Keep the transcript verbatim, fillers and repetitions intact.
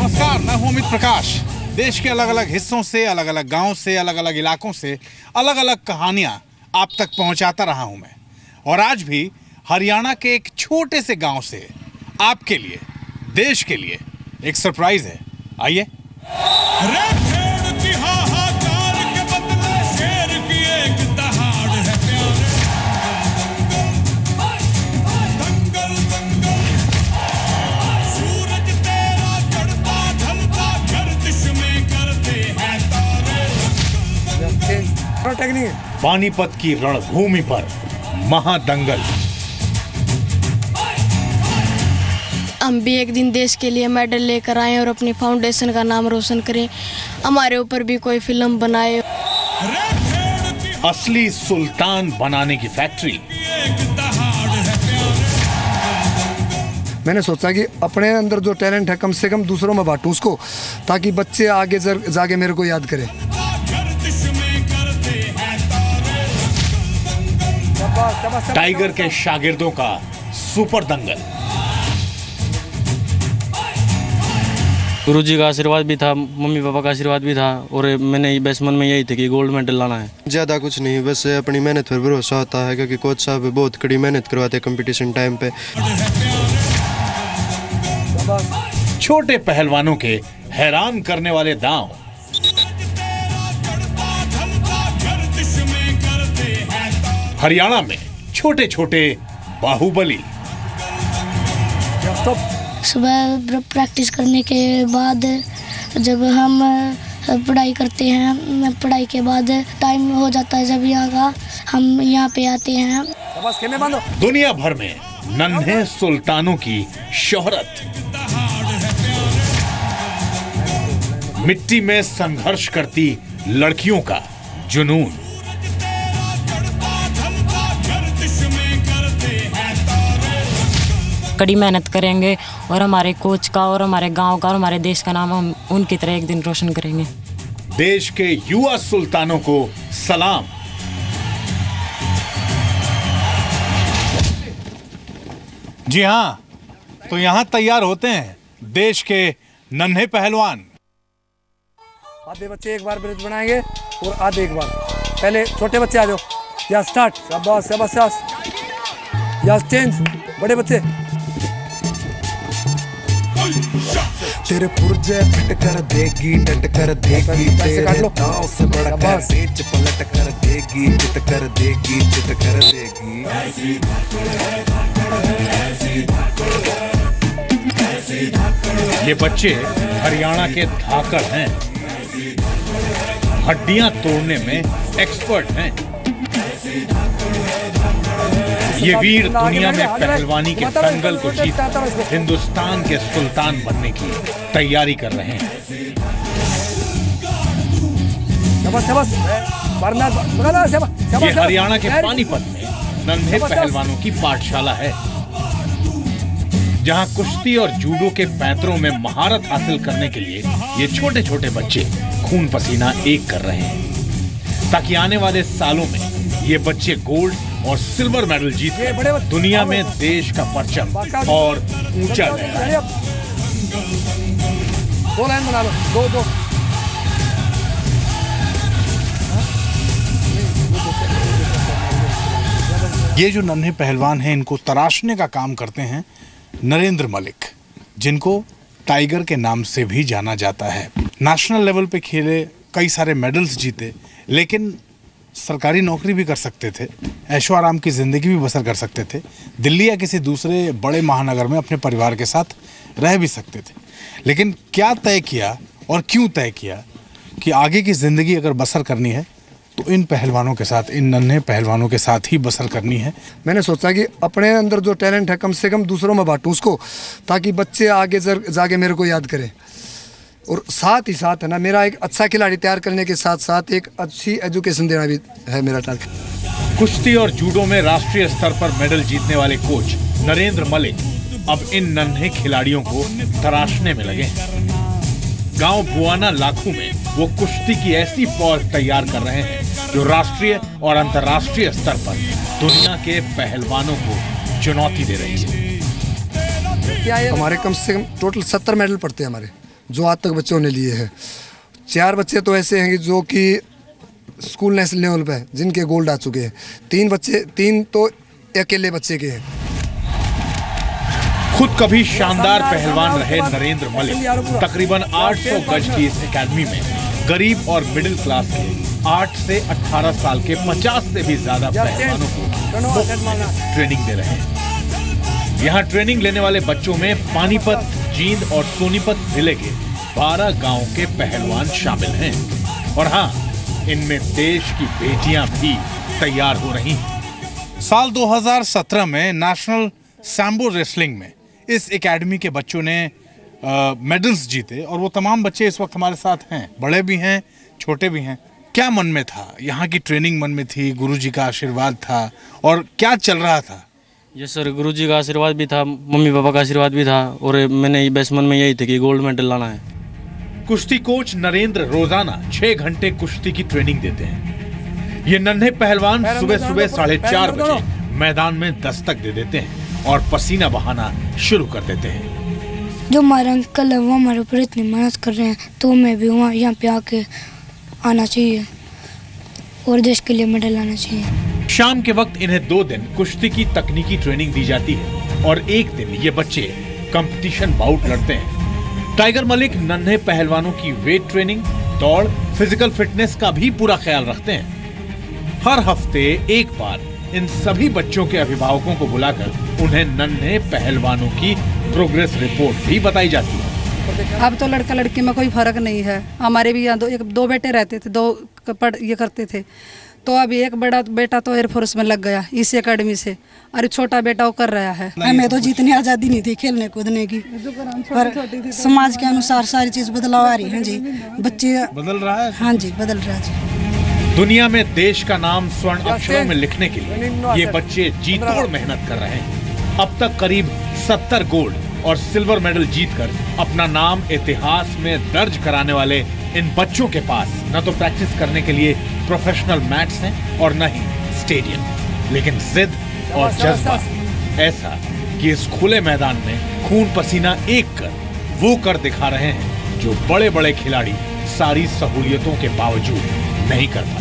नमस्कार, मैं हूं अमित प्रकाश। देश के अलग अलग हिस्सों से, अलग अलग गांव से, अलग अलग इलाकों से अलग अलग कहानियां आप तक पहुंचाता रहा हूं मैं। और आज भी हरियाणा के एक छोटे से गांव से आपके लिए, देश के लिए एक सरप्राइज है। आइए। पानीपत की रणभूमि पर महादंगल। हम भी एक दिन देश के लिए मेडल लेकर आए और अपनी फाउंडेशन का नाम रोशन करें। हमारे ऊपर भी कोई फिल्म बनाए। असली सुल्तान बनाने की फैक्ट्री। मैंने सोचा कि अपने अंदर जो टैलेंट है कम से कम दूसरों में बांटूं उसको, ताकि बच्चे आगे जाके मेरे को याद करें। टाइगर के शागिर्दों का सुपर दंगल। गुरुजी का आशीर्वाद भी था, मम्मी पापा का आशीर्वाद भी था, और मैंने बस मन में यही था कि गोल्ड मेडल लाना है। ज़्यादा कुछ नहीं, बस अपनी मेहनत पर भरोसा होता है, क्योंकि कोच साहब बहुत कड़ी मेहनत करवाते हैं कंपटीशन टाइम पे। छोटे पहलवानों के हैरान करने वाले दांव। हरियाणा में छोटे छोटे बाहुबली। सुबह प्रैक्टिस करने के बाद जब हम पढ़ाई करते हैं, पढ़ाई के बाद टाइम हो जाता है जब यहाँ का, हम यहाँ पे आते हैं। दुनिया भर में नन्हे सुल्तानों की शोहरत। मिट्टी में संघर्ष करती लड़कियों का जुनून। कड़ी मेहनत करेंगे और हमारे कोच का और हमारे गांव का और हमारे देश का नाम हम उनकी तरह एक दिन रोशन करेंगे। देश के युवा सुल्तानों को सलाम। जी हां, तो यहां तैयार होते हैं देश के नन्हे पहलवान। आधे बच्चे एक बार ब्रिज बनाएंगे और आधे एक बार। पहले छोटे बच्चे आ जाओ। या स्टार्ट। शाबाश शाबाश शाबाश। या चेंज। बड़े बच्चे। तेरे पुर्जे फिट कर देगी, डट कर देगी, तेरे दांव से बढ़कर पेच पलट कर देगी, चित कर देगी, चित कर देगी। ऐसी धाकड़ है, धाकड़ है, ऐसी धाकड़ है, ऐसी धाकड़ है। ये बच्चे हरियाणा के धाकड़ हैं, हड्डियां तोड़ने में एक्सपर्ट हैं। ये वीर दुनिया में पहलवानी के दंगल को जीत हिंदुस्तान के सुल्तान बनने की तैयारी कर रहे हैं। ये हरियाणा के पानीपत में नन्हे पहलवानों की पाठशाला है, जहां कुश्ती और जूडो के पैंतरों में महारत हासिल करने के लिए ये छोटे छोटे बच्चे खून पसीना एक कर रहे हैं, ताकि आने वाले सालों में ये बच्चे गोल्ड और सिल्वर मेडल जीत कर दुनिया में देश का परचम और ऊंचा लहराए। दो लाइन बना लो, दो दो। ये जो नन्हे पहलवान हैं, इनको तराशने का काम करते हैं नरेंद्र मलिक, जिनको टाइगर के नाम से भी जाना जाता है। नेशनल लेवल पे खेले, कई सारे मेडल्स जीते, लेकिन सरकारी नौकरी भी कर सकते थे, ऐशो आराम की ज़िंदगी भी बसर कर सकते थे, दिल्ली या किसी दूसरे बड़े महानगर में अपने परिवार के साथ रह भी सकते थे। लेकिन क्या तय किया और क्यों तय किया कि आगे की ज़िंदगी अगर बसर करनी है तो इन पहलवानों के साथ, इन नन्हे पहलवानों के साथ ही बसर करनी है। मैंने सोचा कि अपने अंदर जो टैलेंट है कम से कम दूसरों में बांटूं उसको, ताकि बच्चे आगे जाके मेरे को याद करें। और साथ ही साथ है ना, मेरा एक अच्छा खिलाड़ी तैयार करने के साथ साथ एक अच्छी एजुकेशन देना भी है मेरा टारगेट। कुश्ती और जूडो में राष्ट्रीय स्तर पर मेडल जीतने वाले कोच नरेंद्र मलिक अब इन नन्हे खिलाड़ियों को तराशने में लगे हैं। गांव बुआना लाखों में वो कुश्ती की ऐसी फौज तैयार कर रहे हैं जो राष्ट्रीय और अंतर्राष्ट्रीय स्तर पर दुनिया के पहलवानों को चुनौती दे रही है। हमारे कम से कम टोटल सत्तर मेडल पड़ते हैं हमारे जो आज तक बच्चों ने लिए हैं। चार बच्चे तो ऐसे हैं जो कि स्कूल नेशनल लेवल पे जिनके गोल्ड आ चुके हैं। तीन बच्चे तीन तो अकेले बच्चे के हैं। खुद कभी शानदार पहलवान रहे नरेंद्र मलिक तकरीबन आठ सौ गज की इस एकेडमी में गरीब और मिडिल क्लास के आठ से अठारह साल के पचास से भी ज्यादा पहलवानों को ट्रेनिंग दे रहे हैं। यहाँ ट्रेनिंग लेने वाले बच्चों में पानीपत, जींद और सोनीपत जिले के बारह गांव के पहलवान शामिल हैं। और हाँ, इनमें देश की बेटियां भी तैयार हो रही हैं। साल दो हज़ार सत्रह में नेशनल सैम्बो रेसलिंग में इस एकेडमी के बच्चों ने आ, मेडल्स जीते और वो तमाम बच्चे इस वक्त हमारे साथ हैं, बड़े भी हैं, छोटे भी हैं। क्या मन में था? यहाँ की ट्रेनिंग मन में थी, गुरुजी का आशीर्वाद था, और क्या चल रहा था? यस सर, गुरुजी का आशीर्वाद भी था, मम्मी पापा का आशीर्वाद भी था, और मैंने बस मन में यही थे कि गोल्ड मेडल लाना है। कुश्ती कोच नरेंद्र रोजाना छह घंटे कुश्ती की ट्रेनिंग देते हैं। ये नन्हे पहलवान सुबह सुबह साढ़े चार बजे मैदान में दस्तक दे देते हैं और पसीना बहाना शुरू कर देते हैं। जो हमारे अंकल है वो हमारे ऊपर इतनी मेहनत कर रहे हैं, तो मैं भी वहाँ यहाँ पे आके आना चाहिए और देश के लिए मेडल लाना चाहिए। शाम के वक्त इन्हें दो दिन कुश्ती की तकनीकी ट्रेनिंग दी जाती है और एक दिन ये बच्चे कंपटीशन बाउट लड़ते हैं। टाइगर मलिक नन्हे पहलवानों की वेट ट्रेनिंग, दौड़, फिजिकल फिटनेस का भी पूरा ख्याल रखते हैं। हर हफ्ते एक बार इन सभी बच्चों के अभिभावकों को बुलाकर उन्हें नन्हे पहलवानों की प्रोग्रेस रिपोर्ट भी बताई जाती है। अब तो लड़का लड़की में कोई फर्क नहीं है। हमारे भी यहाँ दो एक दो बेटे रहते थे, दो पढ़ ये करते थे, तो अभी एक बड़ा बेटा तो एयरफोर्स में लग गया इस एकेडमी से, और छोटा बेटा वो कर रहा है। हमें तो जितनी आज़ादी नहीं थी खेलने कूदने की, पर समाज के अनुसार सारी चीज़ बदलाव आ रही है जी। बच्चे बदल रहा है। हाँ जी, बदल रहा है जी। दुनिया में देश का नाम स्वर्ण अक्षरों में लिखने के लिए ये बच्चे जी तोड़ मेहनत कर रहे हैं। अब तक करीब सत्तर गोल्ड और सिल्वर मेडल जीतकर अपना नाम इतिहास में दर्ज कराने वाले इन बच्चों के पास न तो प्रैक्टिस करने के लिए प्रोफेशनल मैट्स हैं और न ही स्टेडियम, लेकिन जिद और जज्बा ऐसा कि इस खुले मैदान में खून पसीना एक कर वो कर दिखा रहे हैं जो बड़े बड़े खिलाड़ी सारी सहूलियतों के बावजूद नहीं कर पाते।